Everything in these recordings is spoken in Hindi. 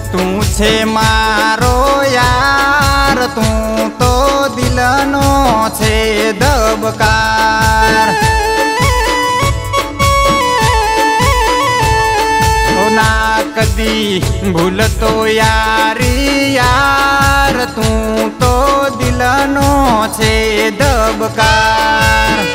तू छे मारो यार, तू तो दिलनो छे दबकार। ना कदी भूलतो यारी यार, तू तो दिलनो छे दबकार।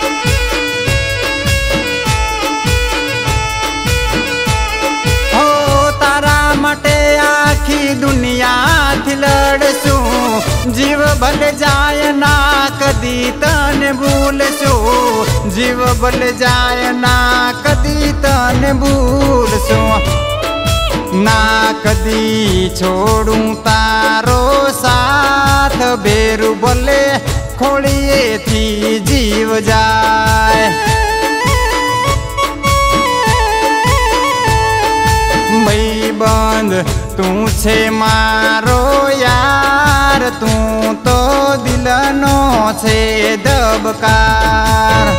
हो तारा मटे आखी दुनिया थी लड़सू, जीव भल जाय ना कदी तने भूलसू, जीव भल जाय ना कदी तने भूलसू। ना कदी छोड़ू तारो साथ, बेरू बोले खोलिए थी जीव जाए। भाईबंध तू छे मारो यार, तू तो दिलनो छे दबकार।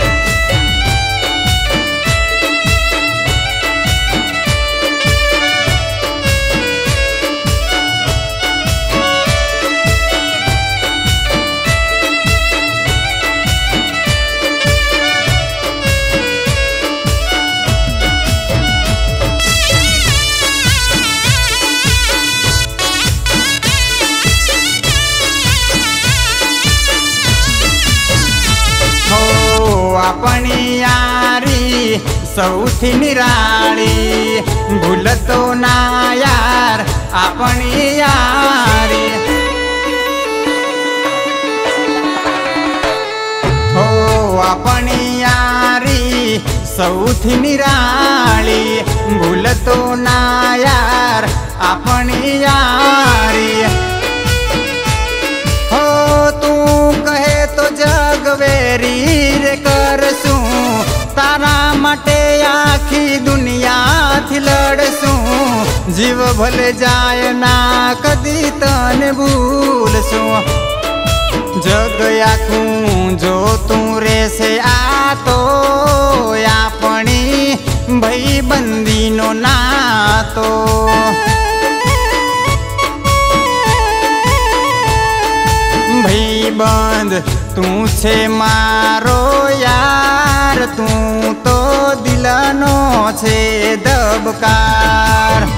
अपनी यारी सौथी निराली, भूलतो ना यार अपनी यारी। हो अपनी यारी सौथी निराली, भूलतो ना यार अपनी यारी। हो तू कहे तो जगवेरी रे करसू, तारा मटे आखी दुनिया थी लड़सू, जीव भल जाय ना कदी तने भूलसू। जग आखू जो तू रे से आतो, अपनी भाईबंदी नो नातो। भाईबंध तू छे मारो यार, तू तो दिलनो छे दबकार।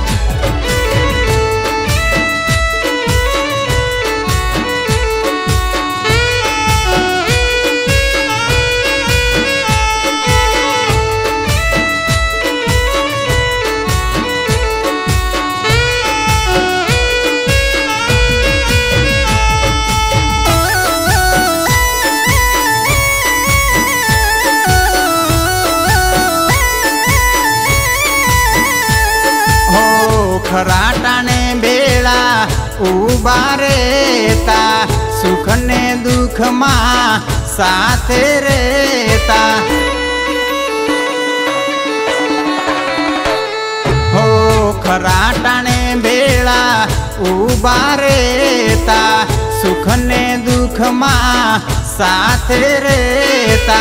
खराटाने बेला उबा रेता, सुख ने दुख मां साथे रेता। हो खराटाने बेला उबा रेता, सुख ने दुख मां साथे रेता।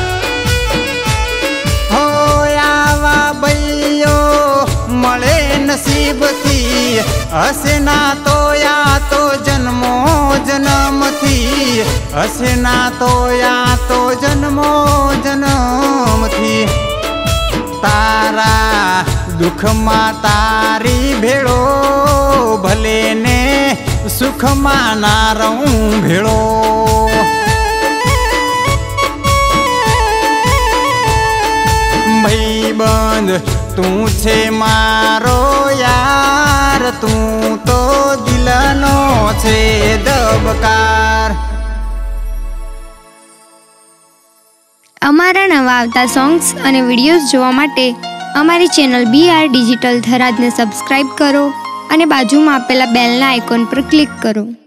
हो आवा भईयो मळे नसीब थी, हसे ना तो या तो जन्मो जन्म थी, हसे ना तो या तो जन्मो जन्म थी। तारा दुख मा तारी भेड़ो, भले ने सुख मा ना रहूं भेड़ो। भाईबंध तू छे मारो यार, तू तो दिलनो छे दबकार। अमारा नवा आवता सॉन्ग्स अने विडियोज जोवा माटे अमारी चेनल BR डिजिटल थराद ने सब्सक्राइब करो अने बाजुमां आपेला बेलना आइकॉन पर क्लिक करो।